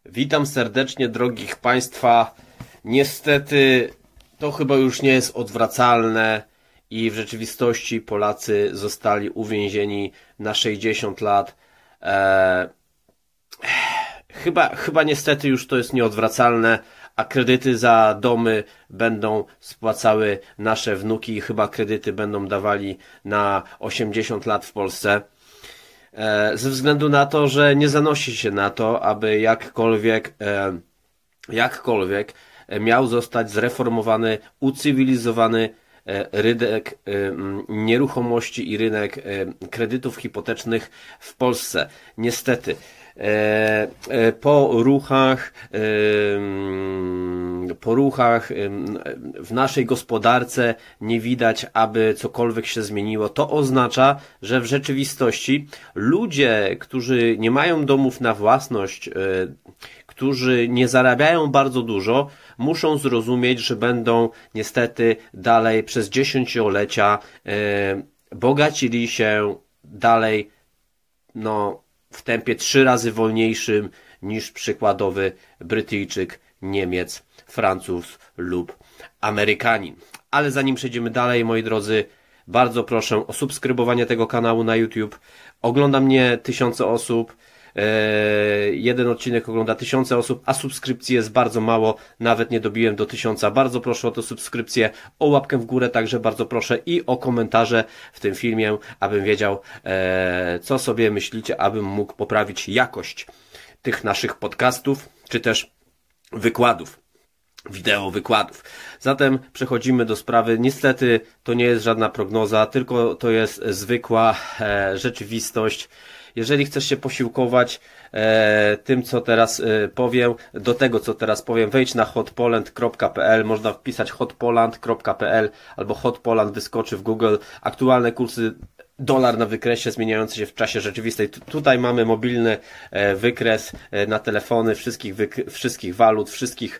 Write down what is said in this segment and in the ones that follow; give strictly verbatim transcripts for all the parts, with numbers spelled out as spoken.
Witam serdecznie, drogich Państwa. Niestety to chyba już nie jest odwracalne i w rzeczywistości Polacy zostali uwięzieni na sześćdziesiąt lat. Eee, chyba, chyba niestety już to jest nieodwracalne, a kredyty za domy będą spłacały nasze wnuki i chyba kredyty będą dawali na osiemdziesiąt lat w Polsce. Ze względu na to, że nie zanosi się na to, aby jakkolwiek, jakkolwiek miał zostać zreformowany, ucywilizowany rynek nieruchomości i rynek kredytów hipotecznych w Polsce. Niestety, po ruchach, po ruchach w naszej gospodarce nie widać, aby cokolwiek się zmieniło. To oznacza, że w rzeczywistości ludzie, którzy nie mają domów na własność, którzy nie zarabiają bardzo dużo, muszą zrozumieć, że będą niestety dalej przez dziesięciolecia bogacili się dalej, no, w tempie trzy razy wolniejszym niż przykładowy Brytyjczyk, Niemiec, Francuz lub Amerykanin. Ale zanim przejdziemy dalej, moi drodzy, bardzo proszę o subskrybowanie tego kanału na YouTube. Ogląda mnie tysiące osób. Jeden odcinek ogląda tysiące osób, a subskrypcji jest bardzo mało, nawet nie dobiłem do tysiąca. Bardzo proszę o tę subskrypcję, o łapkę w górę także bardzo proszę i o komentarze w tym filmie, abym wiedział, co sobie myślicie, abym mógł poprawić jakość tych naszych podcastów, czy też wykładów, wideo wykładów. Zatem przechodzimy do sprawy. Niestety to nie jest żadna prognoza, tylko to jest zwykła rzeczywistość. Jeżeli chcesz się posiłkować e, tym, co teraz e, powiem, do tego, co teraz powiem, wejdź na hotpoland kropka p l, można wpisać hotpoland kropka p l albo hotpoland wyskoczy w Google. Aktualne kursy dolar na wykresie zmieniający się w czasie rzeczywistej. T tutaj mamy mobilny e, wykres e, na telefony wszystkich, wszystkich walut, wszystkich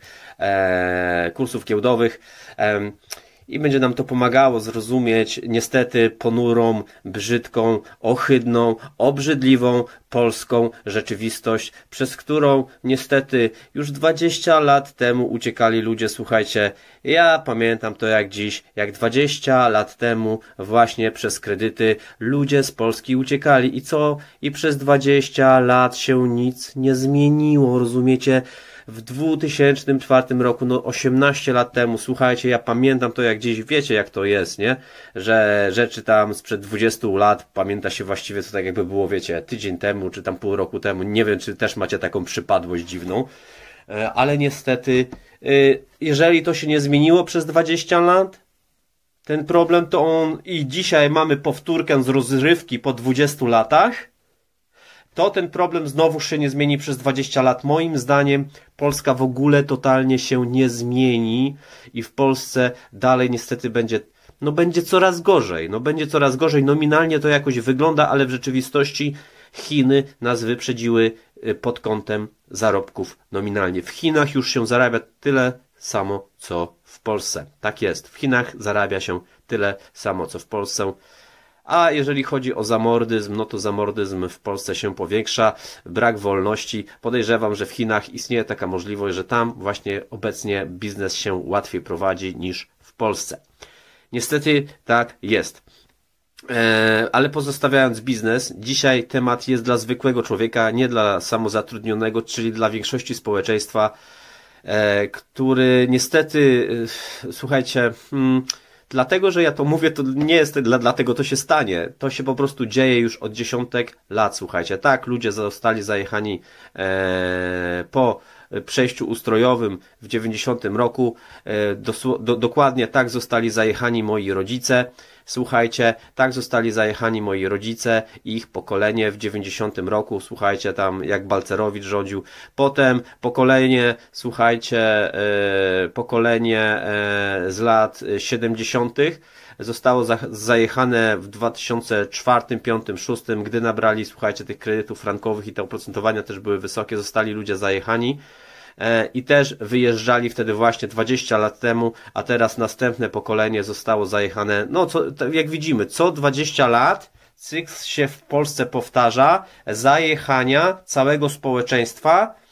e, kursów giełdowych. E, I będzie nam to pomagało zrozumieć niestety ponurą, brzydką, ohydną, obrzydliwą polską rzeczywistość, przez którą niestety już dwadzieścia lat temu uciekali ludzie. Słuchajcie, ja pamiętam to jak dziś, jak dwadzieścia lat temu właśnie przez kredyty ludzie z Polski uciekali. I co? I przez dwadzieścia lat się nic nie zmieniło, rozumiecie? W dwutysięcznym czwartym roku, no osiemnaście lat temu, słuchajcie, ja pamiętam to jak dziś, wiecie jak to jest, nie? Że rzeczy tam sprzed dwudziestu lat pamięta się właściwie co tak jakby było, wiecie, tydzień temu, czy tam pół roku temu, nie wiem, czy też macie taką przypadłość dziwną, ale niestety, jeżeli to się nie zmieniło przez dwadzieścia lat, ten problem, to on i dzisiaj mamy powtórkę z rozrywki po dwudziestu latach, to ten problem znowu się nie zmieni przez dwadzieścia lat. Moim zdaniem Polska w ogóle totalnie się nie zmieni i w Polsce dalej niestety będzie, no będzie coraz gorzej. No będzie coraz gorzej. Nominalnie to jakoś wygląda, ale w rzeczywistości Chiny nas wyprzedziły pod kątem zarobków nominalnie. W Chinach już się zarabia tyle samo, co w Polsce. Tak jest. W Chinach zarabia się tyle samo, co w Polsce. A jeżeli chodzi o zamordyzm, no to zamordyzm w Polsce się powiększa, brak wolności. Podejrzewam, że w Chinach istnieje taka możliwość, że tam właśnie obecnie biznes się łatwiej prowadzi niż w Polsce. Niestety tak jest. Eee, ale pozostawiając biznes, dzisiaj temat jest dla zwykłego człowieka, nie dla samozatrudnionego, czyli dla większości społeczeństwa, e, który niestety, e, słuchajcie... Hmm, Dlatego, że ja to mówię, to nie jest dla, dlatego to się stanie. To się po prostu dzieje już od dziesiątek lat, słuchajcie. Tak, ludzie zostali zajechani e, po przejściu ustrojowym w dziewięćdziesiątym roku. E, do, do, dokładnie tak zostali zajechani moi rodzice. Słuchajcie, tak zostali zajechani moi rodzice i ich pokolenie w dziewięćdziesiątym roku. Słuchajcie, tam jak Balcerowicz rządził. Potem pokolenie, słuchajcie, e, pokolenie e, z lat siedemdziesiątych zostało za, zajechane w dwa tysiące czwartym, piątym, szóstym, gdy nabrali, słuchajcie, tych kredytów frankowych i te oprocentowania też były wysokie, zostali ludzie zajechani. I też wyjeżdżali wtedy właśnie dwadzieścia lat temu, a teraz następne pokolenie zostało zajechane, no co, jak widzimy, co dwadzieścia lat cykl się w Polsce powtarza, zajechania całego społeczeństwa,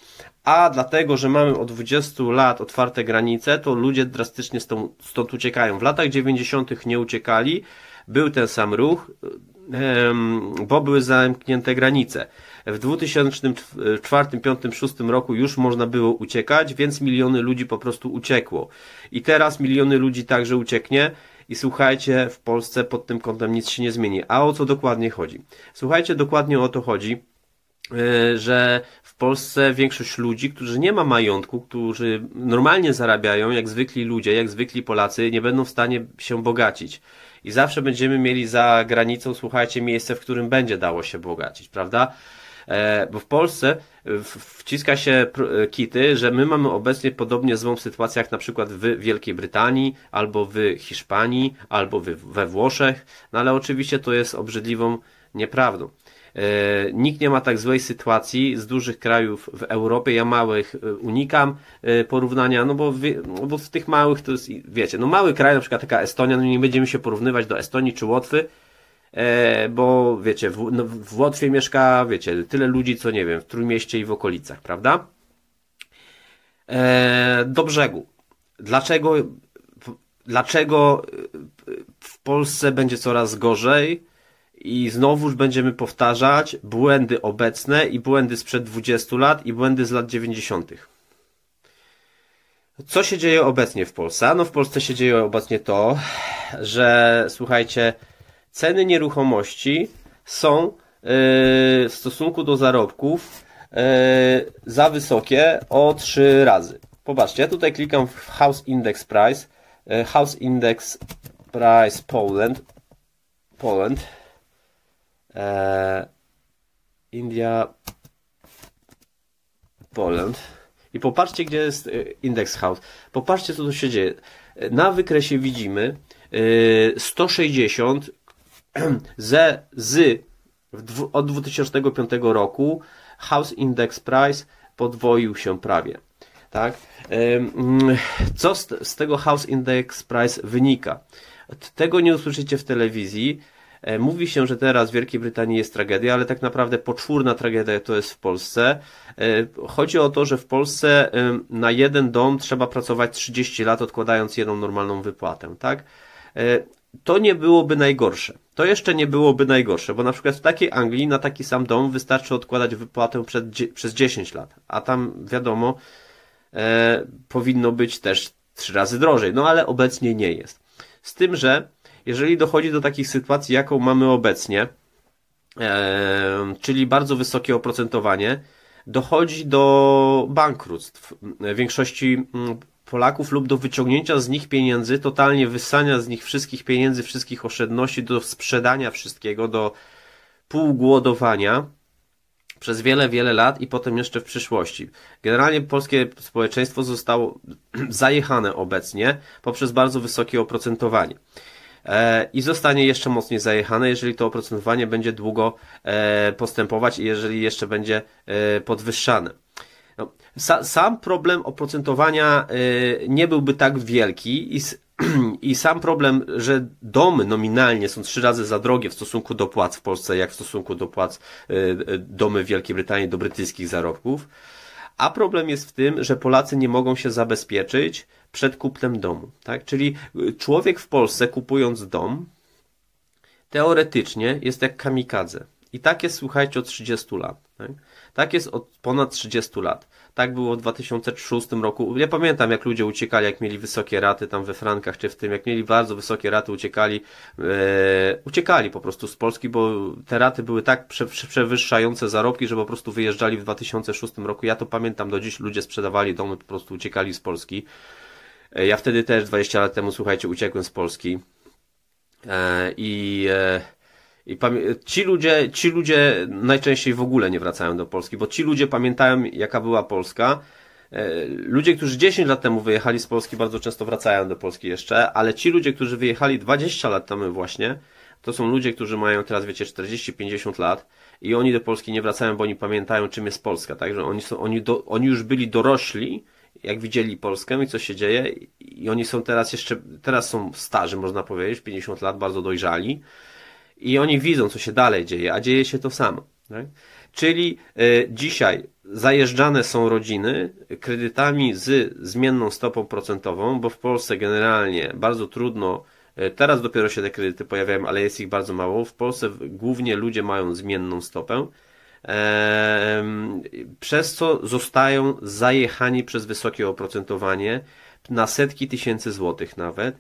A dlatego, że mamy od dwudziestu lat otwarte granice, to ludzie drastycznie stąd, stąd uciekają. W latach dziewięćdziesiątych nie uciekali, był ten sam ruch, bo były zamknięte granice. W dwa tysiące czwartym, dwa tysiące piątym, dwa tysiące szóstym roku już można było uciekać, więc miliony ludzi po prostu uciekło. I teraz miliony ludzi także ucieknie i słuchajcie, w Polsce pod tym kątem nic się nie zmieni. A o co dokładnie chodzi? Słuchajcie, dokładnie o to chodzi, że w Polsce większość ludzi, którzy nie ma majątku, którzy normalnie zarabiają, jak zwykli ludzie, jak zwykli Polacy, nie będą w stanie się bogacić. I zawsze będziemy mieli za granicą, słuchajcie, miejsce, w którym będzie dało się bogacić, prawda? E, bo w Polsce wciska się kity, że my mamy obecnie podobnie złą sytuację jak na przykład w Wielkiej Brytanii, albo w Hiszpanii, albo we Włoszech, no ale oczywiście to jest obrzydliwą nieprawdą. E, nikt nie ma tak złej sytuacji z dużych krajów w Europie, ja małych unikam e, porównania, no bo, w, no bo w tych małych to jest, wiecie, no mały kraj, na przykład taka Estonia, no nie będziemy się porównywać do Estonii czy Łotwy, e, bo wiecie, w, no, w Łotwie mieszka, wiecie, tyle ludzi, co nie wiem, w Trójmieście i w okolicach, prawda? E, do brzegu. Dlaczego, dlaczego w Polsce będzie coraz gorzej? I znowuż będziemy powtarzać błędy obecne i błędy sprzed dwudziestu lat i błędy z lat dziewięćdziesiątych. Co się dzieje obecnie w Polsce? No w Polsce się dzieje obecnie to, że słuchajcie, ceny nieruchomości są yy, w stosunku do zarobków yy, za wysokie o trzy razy. Popatrzcie, ja tutaj klikam w House Index Price, yy, House Index Price Poland, Poland. India, Poland. I popatrzcie, gdzie jest Index House. Popatrzcie, co tu się dzieje. Na wykresie widzimy sto sześćdziesiąt ze, z od dwa tysiące piątego roku House Index Price podwoił się prawie. Tak? Co z, z tego House Index Price wynika? Tego nie usłyszycie w telewizji. Mówi się, że teraz w Wielkiej Brytanii jest tragedia, ale tak naprawdę poczwórna tragedia to jest w Polsce. Chodzi o to, że w Polsce na jeden dom trzeba pracować trzydzieści lat, odkładając jedną normalną wypłatę, tak? To nie byłoby najgorsze. To jeszcze nie byłoby najgorsze, bo na przykład w takiej Anglii na taki sam dom wystarczy odkładać wypłatę przed, przez dziesięć lat, a tam wiadomo e, powinno być też trzy razy drożej, no ale obecnie nie jest. Z tym, że jeżeli dochodzi do takich sytuacji, jaką mamy obecnie, e, czyli bardzo wysokie oprocentowanie, dochodzi do bankructw większości Polaków lub do wyciągnięcia z nich pieniędzy, totalnie wyssania z nich wszystkich pieniędzy, wszystkich oszczędności, do sprzedania wszystkiego, do półgłodowania przez wiele, wiele lat i potem jeszcze w przyszłości. Generalnie polskie społeczeństwo zostało zajechane obecnie poprzez bardzo wysokie oprocentowanie. I zostanie jeszcze mocniej zajechane, jeżeli to oprocentowanie będzie długo postępować i jeżeli jeszcze będzie podwyższane. No, sam problem oprocentowania nie byłby tak wielki i, i sam problem, że domy nominalnie są trzy razy za drogie w stosunku do płac w Polsce, jak w stosunku do płac domy w Wielkiej Brytanii do brytyjskich zarobków. A problem jest w tym, że Polacy nie mogą się zabezpieczyć przed kupnem domu. Tak? Czyli człowiek w Polsce, kupując dom, teoretycznie jest jak kamikadze. I tak jest, słuchajcie, od trzydziestu lat. Tak? Tak jest od ponad trzydziestu lat. Tak było w dwa tysiące szóstym roku. Ja pamiętam, jak ludzie uciekali, jak mieli wysokie raty tam we frankach, czy w tym, jak mieli bardzo wysokie raty, uciekali, e, uciekali po prostu z Polski, bo te raty były tak prze, przewyższające zarobki, że po prostu wyjeżdżali w dwa tysiące szóstym roku. Ja to pamiętam do dziś, ludzie sprzedawali domy, po prostu uciekali z Polski. E, ja wtedy też dwadzieścia lat temu, słuchajcie, uciekłem z Polski. E, I... E, I ci ludzie, ci ludzie najczęściej w ogóle nie wracają do Polski, bo ci ludzie pamiętają, jaka była Polska. Ludzie, którzy dziesięć lat temu wyjechali z Polski, bardzo często wracają do Polski jeszcze, ale ci ludzie, którzy wyjechali dwadzieścia lat temu właśnie, to są ludzie, którzy mają teraz, wiecie, czterdzieści pięćdziesiąt lat i oni do Polski nie wracają, bo oni pamiętają, czym jest Polska, tak? Że oni są, oni, do, oni już byli dorośli, jak widzieli Polskę i co się dzieje, i oni są teraz jeszcze, teraz są starzy, można powiedzieć, pięćdziesiąt lat, bardzo dojrzali. I oni widzą, co się dalej dzieje, a dzieje się to samo. Tak? Czyli y, dzisiaj zajeżdżane są rodziny kredytami z zmienną stopą procentową, bo w Polsce generalnie bardzo trudno, teraz dopiero się te kredyty pojawiają, ale jest ich bardzo mało. W Polsce głównie ludzie mają zmienną stopę, przez co zostają zajechani przez wysokie oprocentowanie na setki tysięcy złotych nawet.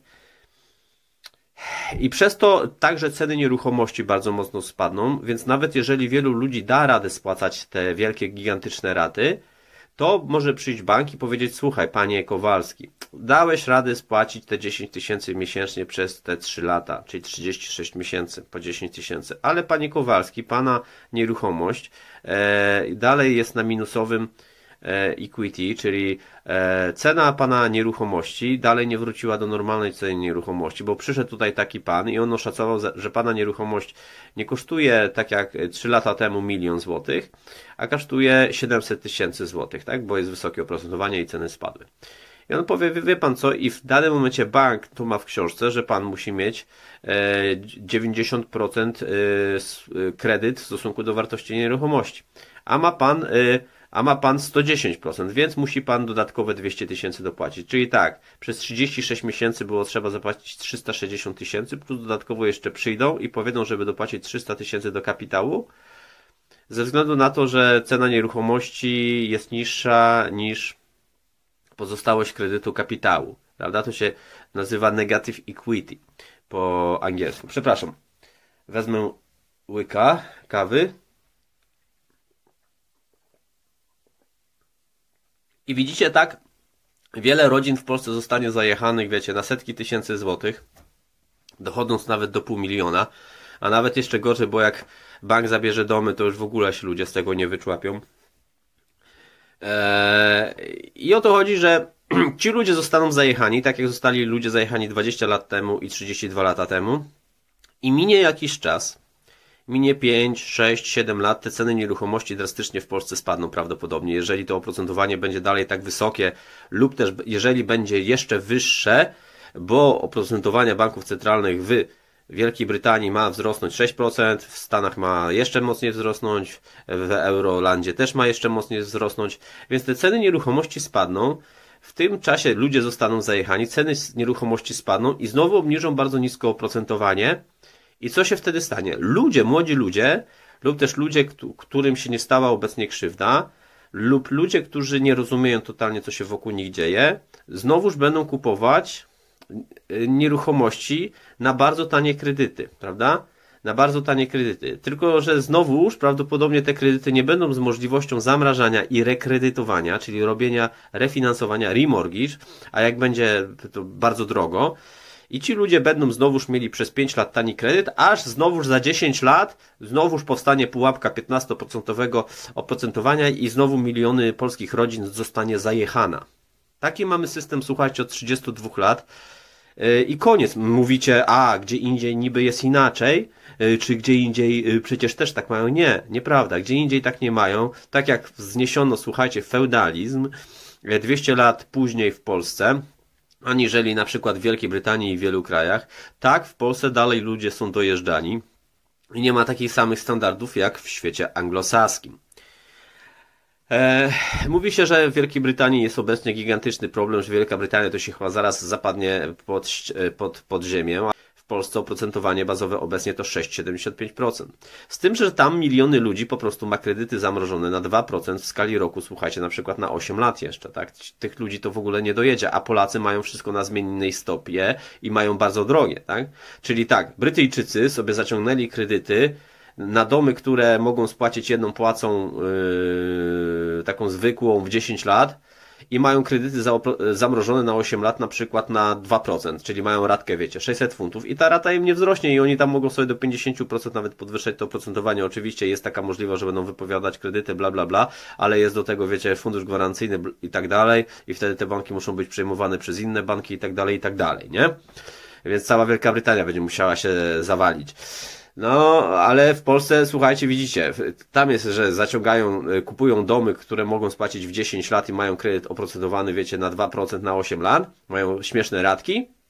I przez to także ceny nieruchomości bardzo mocno spadną, więc nawet jeżeli wielu ludzi da radę spłacać te wielkie, gigantyczne raty, to może przyjść bank i powiedzieć: słuchaj, panie Kowalski, dałeś radę spłacić te dziesięć tysięcy miesięcznie przez te trzy lata, czyli trzydzieści sześć miesięcy po dziesięć tysięcy, ale panie Kowalski, pana nieruchomość e, dalej jest na minusowym equity, czyli cena pana nieruchomości dalej nie wróciła do normalnej ceny nieruchomości, bo przyszedł tutaj taki pan i on oszacował, że pana nieruchomość nie kosztuje tak jak trzy lata temu milion złotych, a kosztuje siedemset tysięcy złotych, tak? Bo jest wysokie oprocentowanie i ceny spadły. I on powie: wie pan co, i w danym momencie bank tu ma w książce, że pan musi mieć dziewięćdziesiąt procent kredyt w stosunku do wartości nieruchomości, a ma pan a ma pan sto dziesięć procent, więc musi pan dodatkowe dwieście tysięcy dopłacić. Czyli tak, przez trzydzieści sześć miesięcy było trzeba zapłacić trzysta sześćdziesiąt tysięcy, plus dodatkowo jeszcze przyjdą i powiedzą, żeby dopłacić trzysta tysięcy do kapitału, ze względu na to, że cena nieruchomości jest niższa niż pozostałość kredytu kapitału. Prawda? To się nazywa negative equity po angielsku. Przepraszam. Wezmę łyka kawy. I widzicie, tak, wiele rodzin w Polsce zostanie zajechanych, wiecie, na setki tysięcy złotych, dochodząc nawet do pół miliona, a nawet jeszcze gorzej, bo jak bank zabierze domy, to już w ogóle się ludzie z tego nie wyczłapią. Eee, I o to chodzi, że ci ludzie zostaną zajechani, tak jak zostali ludzie zajechani dwadzieścia lat temu i trzydzieści dwa lata temu, i minie jakiś czas, minie pięć, sześć, siedem lat, te ceny nieruchomości drastycznie w Polsce spadną prawdopodobnie, jeżeli to oprocentowanie będzie dalej tak wysokie, lub też jeżeli będzie jeszcze wyższe, bo oprocentowanie banków centralnych w Wielkiej Brytanii ma wzrosnąć sześć procent, w Stanach ma jeszcze mocniej wzrosnąć, w Eurolandzie też ma jeszcze mocniej wzrosnąć, więc te ceny nieruchomości spadną. W tym czasie ludzie zostaną zajechani, ceny nieruchomości spadną i znowu obniżą bardzo nisko oprocentowanie. I co się wtedy stanie? Ludzie, młodzi ludzie, lub też ludzie, którym się nie stała obecnie krzywda, lub ludzie, którzy nie rozumieją totalnie, co się wokół nich dzieje, znowuż będą kupować nieruchomości na bardzo tanie kredyty, prawda? Na bardzo tanie kredyty. Tylko że znowuż prawdopodobnie te kredyty nie będą z możliwością zamrażania i rekredytowania, czyli robienia refinansowania, remortgage, a jak będzie, to bardzo drogo. I ci ludzie będą znowuż mieli przez pięć lat tani kredyt, aż znowuż za dziesięć lat znowuż powstanie pułapka piętnaście procent oprocentowania i znowu miliony polskich rodzin zostanie zajechana. Taki mamy system, słuchajcie, od trzydziestu dwóch lat. I koniec. Mówicie: a gdzie indziej niby jest inaczej, czy gdzie indziej przecież też tak mają? Nie, nieprawda. Gdzie indziej tak nie mają. Tak jak zniesiono, słuchajcie, feudalizm dwieście lat później w Polsce, aniżeli na przykład w Wielkiej Brytanii i w wielu krajach, tak w Polsce dalej ludzie są dojeżdżani i nie ma takich samych standardów jak w świecie anglosaskim. E, mówi się, że w Wielkiej Brytanii jest obecnie gigantyczny problem, że Wielka Brytania to się chyba zaraz zapadnie pod, pod, pod ziemię. W Polsce oprocentowanie bazowe obecnie to sześć przecinek siedemdziesiąt pięć procent. Z tym, że tam miliony ludzi po prostu ma kredyty zamrożone na dwa procent w skali roku, słuchajcie, na przykład na osiem lat jeszcze, tak? Tych ludzi to w ogóle nie dojedzie, a Polacy mają wszystko na zmiennej stopie i mają bardzo drogie, tak? Czyli tak, Brytyjczycy sobie zaciągnęli kredyty na domy, które mogą spłacić jedną płacą yy, taką zwykłą w dziesięć lat i mają kredyty zamrożone na osiem lat na przykład na dwa procent, czyli mają ratkę, wiecie, sześćset funtów i ta rata im nie wzrośnie i oni tam mogą sobie do pięćdziesiąt procent nawet podwyższać to oprocentowanie. Oczywiście jest taka możliwość, że będą wypowiadać kredyty, bla bla bla, ale jest do tego, wiecie, fundusz gwarancyjny i tak dalej i wtedy te banki muszą być przejmowane przez inne banki i tak dalej, i tak dalej, nie? Więc cała Wielka Brytania będzie musiała się zawalić. No, ale w Polsce, słuchajcie, widzicie, tam jest, że zaciągają, kupują domy, które mogą spłacić w dziesięć lat i mają kredyt oprocentowany, wiecie, na dwa procent na osiem lat, mają śmieszne ratki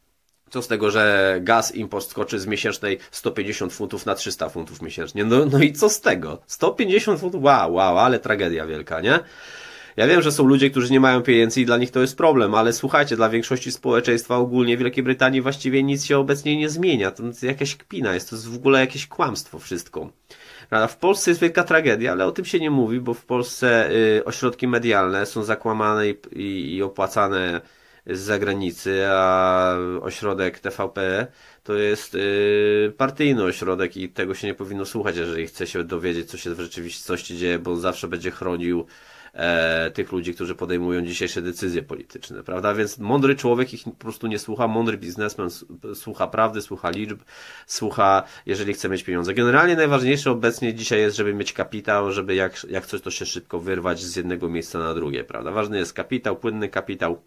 Co z tego, że gaz import skoczy z miesięcznej sto pięćdziesiąt funtów na trzysta funtów miesięcznie? No, no i co z tego? sto pięćdziesiąt funtów? Wow, wow, ale tragedia wielka, nie? Ja wiem, że są ludzie, którzy nie mają pieniędzy i dla nich to jest problem, ale słuchajcie, dla większości społeczeństwa ogólnie w Wielkiej Brytanii właściwie nic się obecnie nie zmienia. To jest jakaś kpina, jest to w ogóle jakieś kłamstwo wszystko. W Polsce jest wielka tragedia, ale o tym się nie mówi, bo w Polsce y, ośrodki medialne są zakłamane i, i, i opłacane z zagranicy, a ośrodek T V P to jest y, partyjny ośrodek i tego się nie powinno słuchać, jeżeli chce się dowiedzieć, co się w rzeczywistości dzieje, bo on zawsze będzie chronił e, tych ludzi, którzy podejmują dzisiejsze decyzje polityczne, prawda? Więc mądry człowiek ich po prostu nie słucha, mądry biznesmen słucha prawdy, słucha liczb, słucha, jeżeli chce mieć pieniądze. Generalnie najważniejsze obecnie dzisiaj jest, żeby mieć kapitał, żeby jak, jak coś to się szybko wyrwać z jednego miejsca na drugie, prawda? Ważny jest kapitał, płynny kapitał.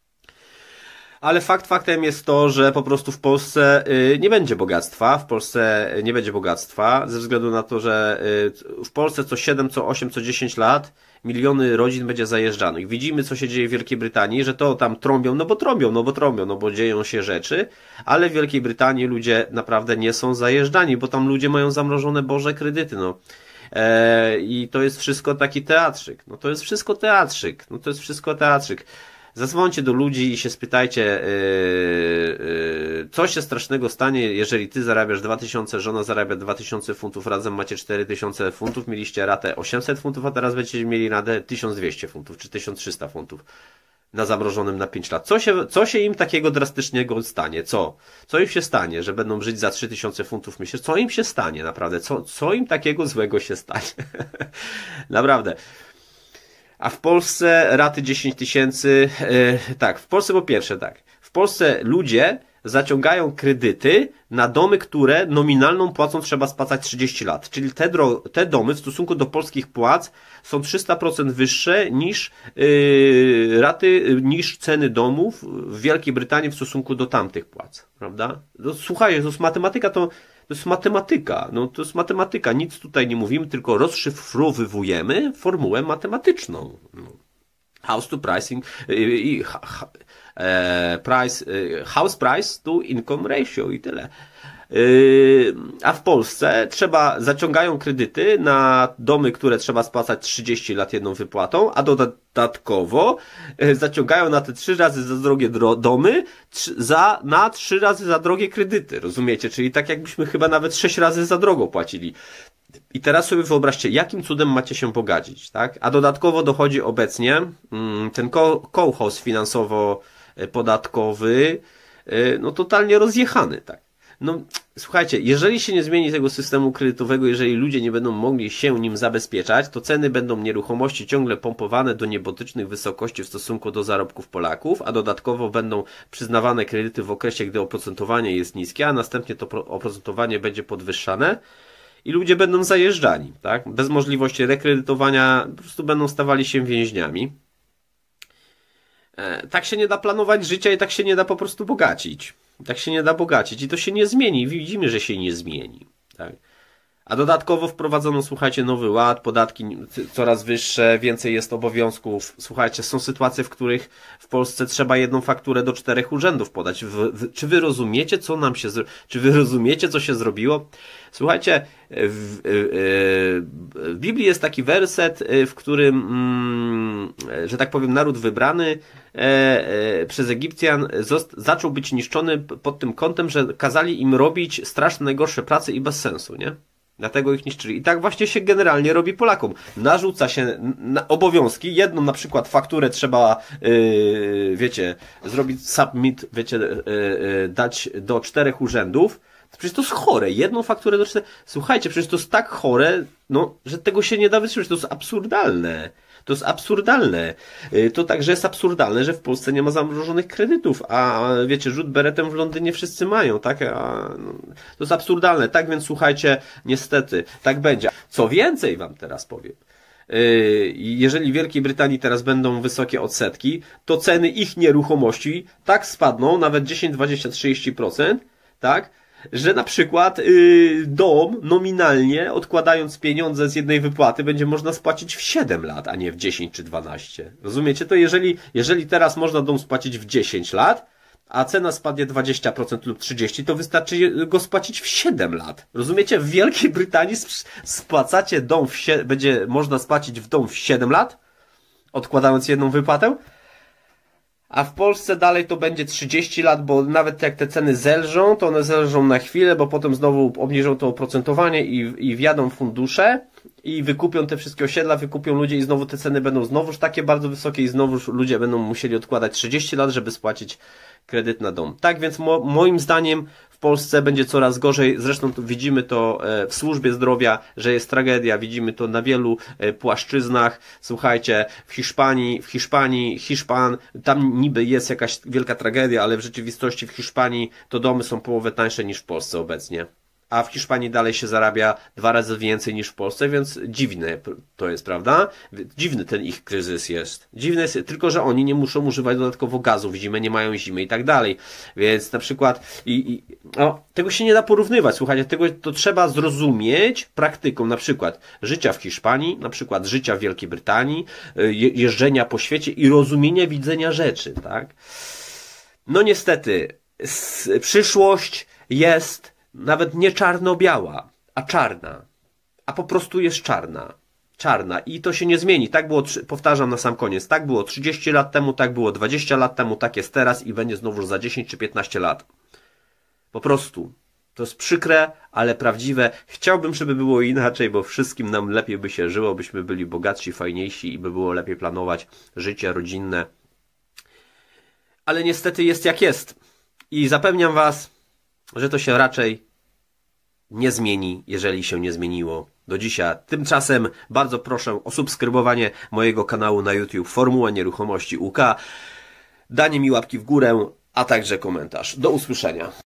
Ale fakt faktem jest to, że po prostu w Polsce nie będzie bogactwa, w Polsce nie będzie bogactwa, ze względu na to, że w Polsce co siedem, co osiem, co dziesięć lat miliony rodzin będzie zajeżdżanych. Widzimy, co się dzieje w Wielkiej Brytanii, że to tam trąbią, no bo trąbią, no bo trąbią, no bo dzieją się rzeczy, ale w Wielkiej Brytanii ludzie naprawdę nie są zajeżdżani, bo tam ludzie mają zamrożone boże kredyty, no. Eee, I to jest wszystko taki teatrzyk, no to jest wszystko teatrzyk, no to jest wszystko teatrzyk. Zadzwońcie do ludzi i się spytajcie, yy, yy, co się strasznego stanie, jeżeli ty zarabiasz dwa tysiące, żona zarabia dwa tysiące funtów, razem macie cztery tysiące funtów, mieliście ratę osiemset funtów, a teraz będziecie mieli ratę tysiąc dwieście funtów, czy tysiąc trzysta funtów na zamrożonym na pięć lat. Co się, co się im takiego drastycznego stanie? Co? Co im się stanie, że będą żyć za trzy tysiące funtów miesięcznie? Co im się stanie naprawdę? Co, co im takiego złego się stanie? Naprawdę. A w Polsce raty dziesięć tysięcy, yy, tak, w Polsce po pierwsze tak, w Polsce ludzie zaciągają kredyty na domy, które nominalną płacą trzeba spłacać trzydzieści lat, czyli te, te domy w stosunku do polskich płac są trzysta procent wyższe niż yy, raty, niż ceny domów w Wielkiej Brytanii w stosunku do tamtych płac, prawda? No, słuchaj, to jest matematyka, to To jest matematyka, no to jest matematyka, nic tutaj nie mówimy, tylko rozszyfrowywujemy formułę matematyczną. House to pricing, i, e, price, house price to income ratio i tyle. A w Polsce trzeba, zaciągają kredyty na domy, które trzeba spłacać trzydzieści lat jedną wypłatą, a dodatkowo zaciągają na te trzy razy za drogie domy za, na trzy razy za drogie kredyty, rozumiecie? Czyli tak jakbyśmy chyba nawet sześć razy za drogo płacili. I teraz sobie wyobraźcie, jakim cudem macie się bogacić, tak? A dodatkowo dochodzi obecnie ten kołchoz finansowo-podatkowy, no totalnie rozjechany, tak? No, słuchajcie, jeżeli się nie zmieni tego systemu kredytowego, jeżeli ludzie nie będą mogli się nim zabezpieczać, to ceny będą nieruchomości ciągle pompowane do niebotycznych wysokości w stosunku do zarobków Polaków, a dodatkowo będą przyznawane kredyty w okresie, gdy oprocentowanie jest niskie, a następnie to oprocentowanie będzie podwyższane i ludzie będą zajeżdżani, tak? Bez możliwości rekredytowania, po prostu będą stawali się więźniami. E, tak się nie da planować życia i tak się nie da po prostu bogacić. Tak się nie da bogacić i to się nie zmieni. Widzimy, że się nie zmieni. Tak? A dodatkowo wprowadzono, słuchajcie, nowy ład, podatki coraz wyższe, więcej jest obowiązków. Słuchajcie, są sytuacje, w których w Polsce trzeba jedną fakturę do czterech urzędów podać. W, w, czy wy rozumiecie, co nam się, czy wy rozumiecie, co się zrobiło? Słuchajcie, w, w, w Biblii jest taki werset, w którym, że tak powiem, naród wybrany przez Egipcjan zaczął być niszczony pod tym kątem, że kazali im robić straszne, najgorsze prace i bez sensu, nie? Dlatego ich niszczyli. I tak właśnie się generalnie robi Polakom. Narzuca się na obowiązki. Jedną na przykład fakturę trzeba, yy, wiecie, zrobić submit, wiecie, yy, yy, dać do czterech urzędów. Przecież to jest chore. Jedną fakturę do czterech. Słuchajcie, przecież to jest tak chore, no, że tego się nie da wytrzymać. To jest absurdalne. To jest absurdalne. To także jest absurdalne, że w Polsce nie ma zamrożonych kredytów, a wiecie, rzut beretem w Londynie wszyscy mają, tak? A, no, to jest absurdalne. Tak więc słuchajcie, niestety, tak będzie. Co więcej wam teraz powiem. Jeżeli w Wielkiej Brytanii teraz będą wysokie odsetki, to ceny ich nieruchomości tak spadną, nawet dziesięć, dwadzieścia, trzydzieści procent, tak? Że na przykład yy, dom nominalnie, odkładając pieniądze z jednej wypłaty, będzie można spłacić w siedem lat, a nie w dziesięć czy dwanaście. Rozumiecie? To jeżeli, jeżeli teraz można dom spłacić w dziesięć lat, a cena spadnie dwadzieścia procent lub trzydzieści procent, to wystarczy go spłacić w siedem lat. Rozumiecie? W Wielkiej Brytanii spłacacie dom, w sie- będzie można spłacić w dom w siedem lat, odkładając jedną wypłatę, a w Polsce dalej to będzie trzydzieści lat, bo nawet jak te ceny zelżą, to one zelżą na chwilę, bo potem znowu obniżą to oprocentowanie i, i wjadą fundusze i wykupią te wszystkie osiedla, wykupią ludzie i znowu te ceny będą znowuż takie bardzo wysokie i znowuż ludzie będą musieli odkładać trzydzieści lat, żeby spłacić kredyt na dom. Tak więc mo moim zdaniem w Polsce będzie coraz gorzej. Zresztą to widzimy to w służbie zdrowia, że jest tragedia. Widzimy to na wielu płaszczyznach. Słuchajcie, w Hiszpanii, w Hiszpanii, Hiszpan, tam niby jest jakaś wielka tragedia, ale w rzeczywistości w Hiszpanii to domy są połowę tańsze niż w Polsce obecnie. A w Hiszpanii dalej się zarabia dwa razy więcej niż w Polsce, więc dziwne to jest, prawda? Dziwny ten ich kryzys jest. Dziwny jest, tylko że oni nie muszą używać dodatkowo gazu w zimę, nie mają zimy i tak dalej. Więc na przykład i, i, no, tego się nie da porównywać, słuchajcie, tego to trzeba zrozumieć praktyką, na przykład życia w Hiszpanii, na przykład życia w Wielkiej Brytanii, je, jeżdżenia po świecie i rozumienia widzenia rzeczy, tak? No niestety, przyszłość jest nawet nie czarno-biała, a czarna. A po prostu jest czarna. Czarna. I to się nie zmieni. Tak było, powtarzam na sam koniec, tak było trzydzieści lat temu, tak było dwadzieścia lat temu, tak jest teraz i będzie znowu za dziesięć czy piętnaście lat. Po prostu. To jest przykre, ale prawdziwe. Chciałbym, żeby było inaczej, bo wszystkim nam lepiej by się żyło, byśmy byli bogatsi, fajniejsi i by było lepiej planować życie rodzinne. Ale niestety jest jak jest. I zapewniam was, że to się raczej nie zmieni, jeżeli się nie zmieniło do dzisiaj. Tymczasem bardzo proszę o subskrybowanie mojego kanału na YouTube Formuła Nieruchomości U K, danie mi łapki w górę, a także komentarz. Do usłyszenia.